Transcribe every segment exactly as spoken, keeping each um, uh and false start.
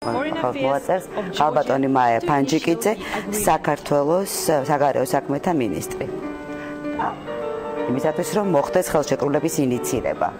მოაწერს ალბატონი მაია ფანჯიკიძე, საქართველოს საგარეო საქმეთა მინისტრი. იმისათვის, რომ მოხდეს ხელშეკრულების ინიცირება.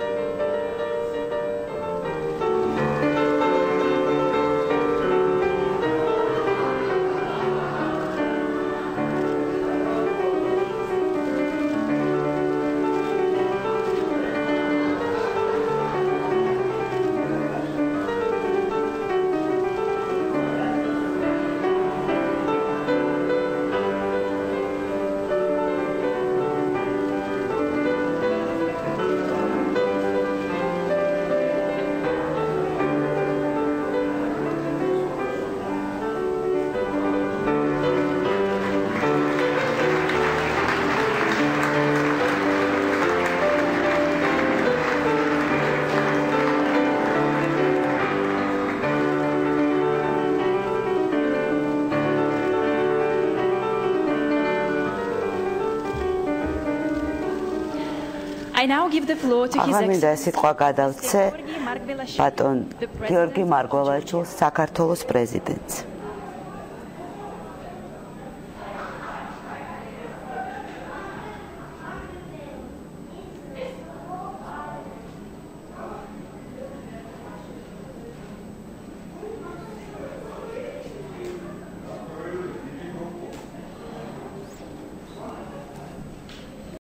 I now give the floor to his Excellency სიტყვა გადავცე ბატონ გიორგი მარგველაჩვილს, საქართველოს პრეზიდენტს.